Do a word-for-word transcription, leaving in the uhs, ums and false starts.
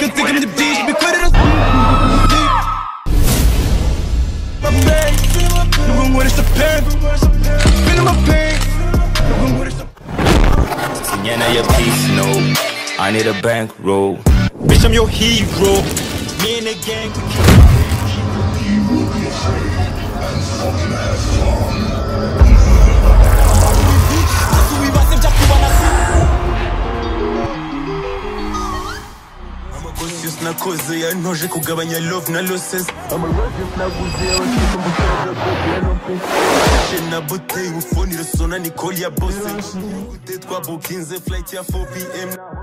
could think of the beach, be quit it. My pain, no one what is the pain, feeling my pain, no one what is the Sienna your piece, no, I need a bankroll. Bitch, I'm your hero. Me and the gang. Just na koze ya noje kugabanya love na losses. I'm a just na guze ya washika mukara kwa no pesa. Na bouteille ufoni resona Nicole ya bosse. Gute twa bookinze flight ya four p m